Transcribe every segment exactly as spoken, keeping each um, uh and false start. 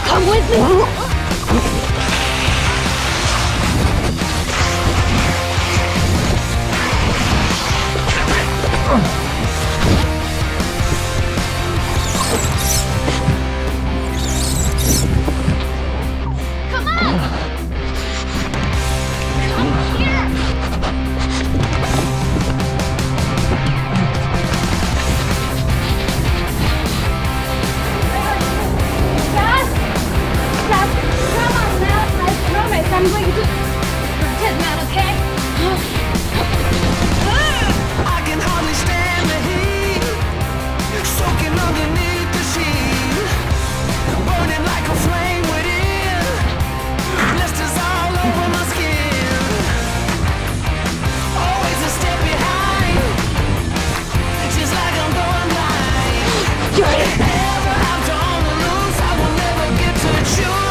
Come with me. Come on. Come here. I'm going to pretend that, okay? I can hardly stand the heat, soaking underneath the sheet, burning like a flame within, blisters all over my skin. Always a step behind, just like I'm going blind. Ever out on the loose, I will never get to choose.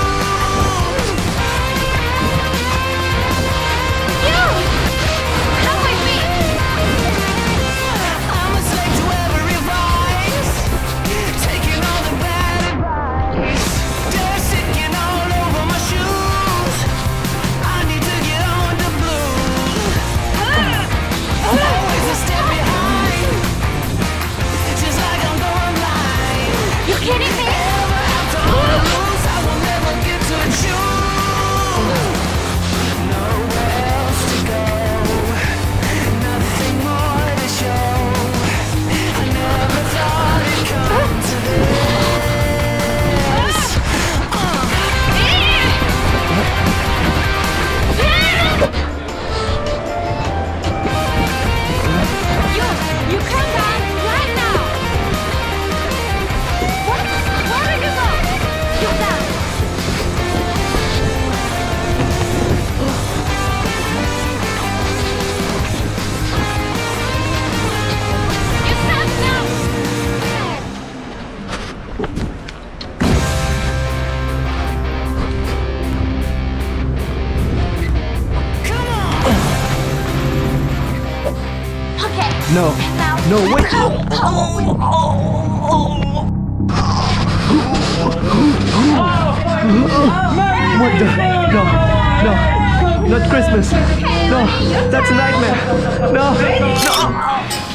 No, no, wait! What the? No, no, not Christmas. No, that's a nightmare. No, no.